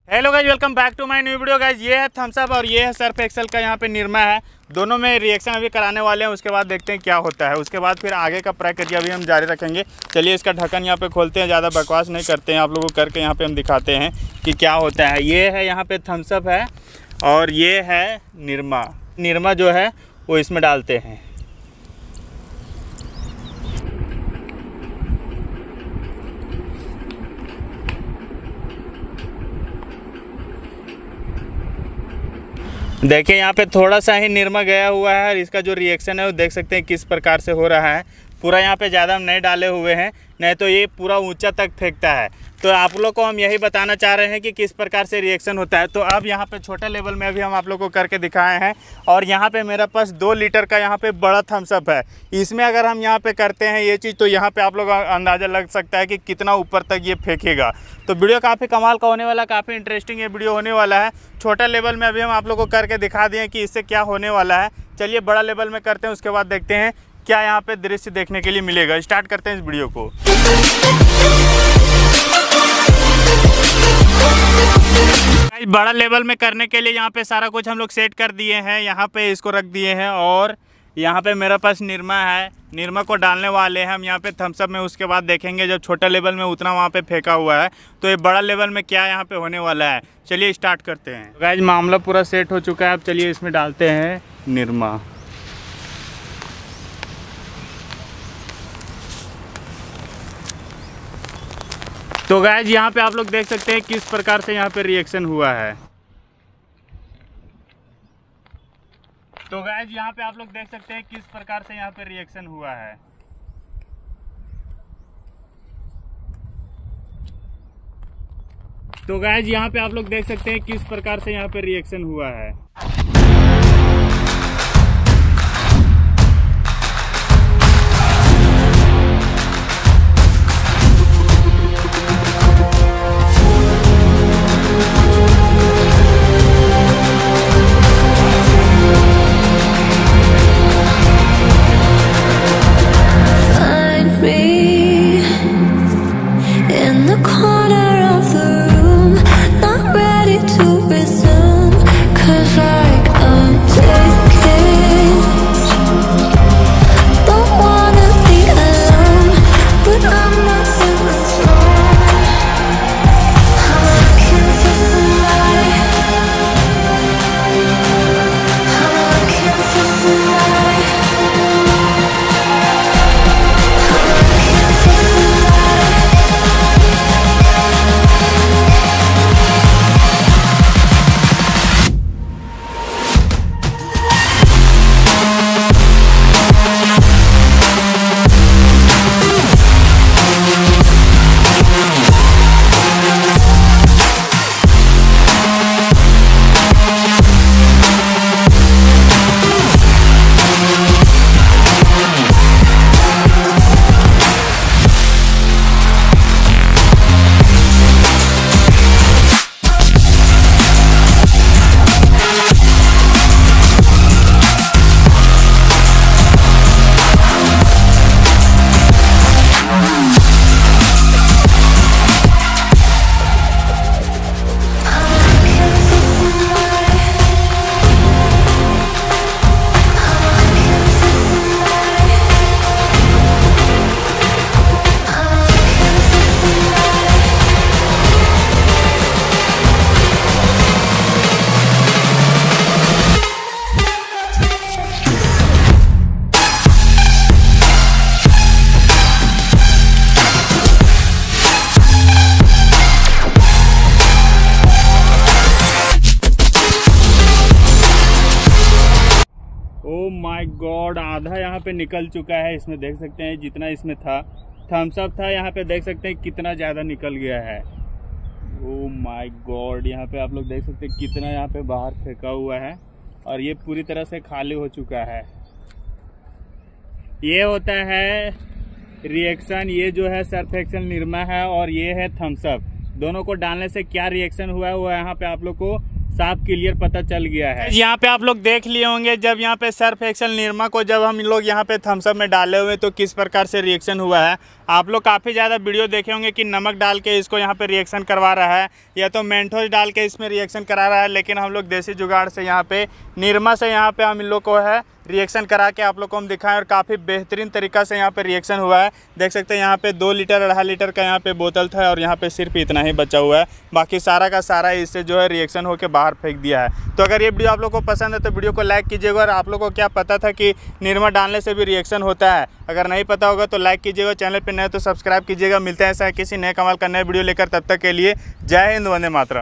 Hello guys, welcome back to my new video guys. ये है Thums up और ये है सर्फ एक्सेल का यहाँ पे निरमा है। दोनों में रिएक्शन अभी कराने वाले हैं, उसके बाद देखते हैं क्या होता है। उसके बाद फिर आगे का प्रक्रिया भी हम जारी रखेंगे। चलिए इसका ढक्कन यहाँ पे खोलते हैं, ज़्यादा बकवास नहीं करते हैं, आप लोगों को करके यहाँ पे हम दिखाते हैं कि क्या होता है। ये है यहाँ पे थम्स अप है और ये है निरमा। निरमा जो है वो इसमें डालते हैं। देखिए यहाँ पे थोड़ा सा ही निरमा गया हुआ है और इसका जो रिएक्शन है वो देख सकते हैं किस प्रकार से हो रहा है। पूरा यहाँ पे ज़्यादा हम नहीं डाले हुए हैं, नहीं तो ये पूरा ऊंचा तक फेंकता है। तो आप लोग को हम यही बताना चाह रहे हैं कि किस प्रकार से रिएक्शन होता है। तो अब यहाँ पे छोटे लेवल में अभी हम आप लोग को करके दिखाए हैं। और यहाँ पे मेरे पास 2 लीटर का यहाँ पे बड़ा थम्स अप है। इसमें अगर हम यहाँ पे करते हैं ये चीज़, तो यहाँ पे आप लोग अंदाज़ा लग सकता है कि कितना ऊपर तक ये फेंकेगा। तो वीडियो काफ़ी कमाल का होने वाला, काफ़ी इंटरेस्टिंग ये वीडियो होने वाला है। छोटा लेवल में अभी हम आप लोग को करके दिखा दिए कि इससे क्या होने वाला है। चलिए बड़ा लेवल में करते हैं, उसके बाद देखते हैं क्या यहाँ पे दृश्य देखने के लिए मिलेगा। स्टार्ट करते हैं इस वीडियो को। बड़ा लेवल में करने के लिए यहाँ पे सारा कुछ हम लोग सेट कर दिए हैं, यहाँ पे इसको रख दिए हैं। और यहाँ पे मेरे पास निरमा है, निरमा को डालने वाले हैं हम यहाँ पे थम्स अप में। उसके बाद देखेंगे जब छोटा लेवल में उतना वहाँ पे फेंका हुआ है तो ये बड़ा लेवल में क्या यहाँ पे होने वाला है। चलिए स्टार्ट करते हैं। गाइस मामला पूरा सेट हो चुका है, अब चलिए इसमें डालते हैं निरमा। तो गाइस यहाँ पे आप लोग देख सकते हैं किस प्रकार से यहाँ पे रिएक्शन हुआ है। तो गाइस यहाँ पे आप लोग देख सकते हैं किस प्रकार से यहाँ पे रिएक्शन हुआ है। तो गाइस यहाँ पे आप लोग देख सकते हैं किस प्रकार से यहाँ पे रिएक्शन हुआ है। ओ माय गॉड, आधा यहाँ पे निकल चुका है। इसमें देख सकते हैं जितना इसमें था थम्स अप था, यहाँ पे देख सकते हैं कितना ज़्यादा निकल गया है। ओ माय गॉड, यहाँ पे आप लोग देख सकते हैं कितना यहाँ पे बाहर फेंका हुआ है और ये पूरी तरह से खाली हो चुका है। ये होता है रिएक्शन। ये जो है सर्फ एक्सेल निरमा है और ये है थम्स अप। दोनों को डालने से क्या रिएक्शन हुआ है वो यहाँ पे आप लोग को साफ क्लियर पता चल गया है। यहाँ पे आप लोग देख लिए होंगे जब यहाँ पे सर्फ एक्सेल निरमा को जब हम लोग यहाँ पे थम्स अप में डाले हुए तो किस प्रकार से रिएक्शन हुआ है। आप लोग काफ़ी ज़्यादा वीडियो देखे होंगे कि नमक डाल के इसको यहाँ पे रिएक्शन करवा रहा है या तो मेंथोस डाल के इसमें रिएक्शन करा रहा है, लेकिन हम लोग देसी जुगाड़ से यहाँ पे निरमा से यहाँ पे हम इन लोग को है रिएक्शन करा के आप लोग को हम दिखाएं और काफ़ी बेहतरीन तरीका से यहाँ पे रिएक्शन हुआ है। देख सकते हैं यहाँ पे 2 लीटर 2.5 लीटर का यहाँ पे बोतल था और यहाँ पे सिर्फ इतना ही बचा हुआ है, बाकी सारा का सारा इससे जो है रिएक्शन होकर बाहर फेंक दिया है। तो अगर ये वीडियो आप लोग को पसंद है तो वीडियो को लाइक कीजिएगा। और आप लोग को क्या पता था कि निरमा डालने से भी रिएक्शन होता है? अगर नहीं पता होगा तो लाइक कीजिएगा, चैनल पर नए तो सब्सक्राइब कीजिएगा। मिलते हैं ऐसा किसी नए कमाल का नया वीडियो लेकर, तब तक के लिए जय हिंद, वंदे मातरम।